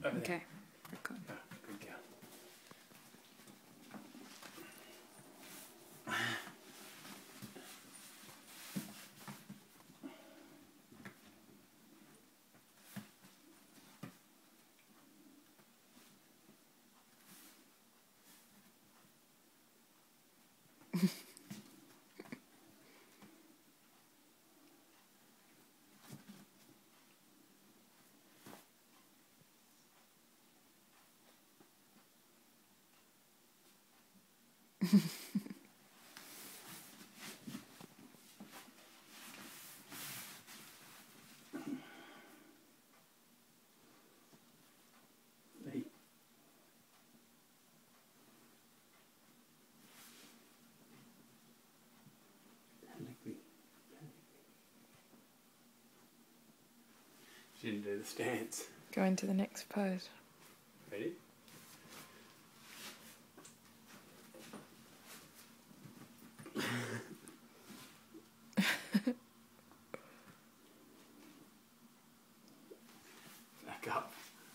Over Okay. there. Record. Oh, good girl. She didn't do the stance. Go into the next pose. Ready? Back up.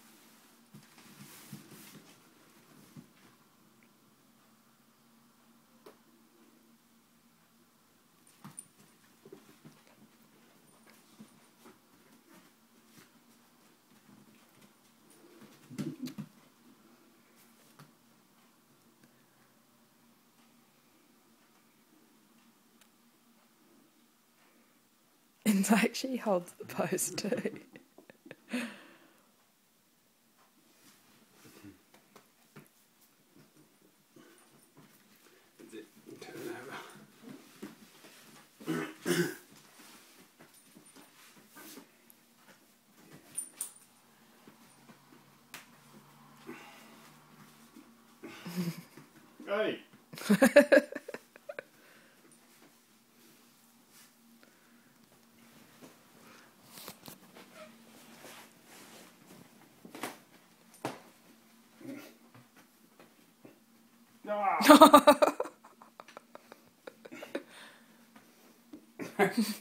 And like she holds the pose too. That's it. Turn it over. Hey! Ah!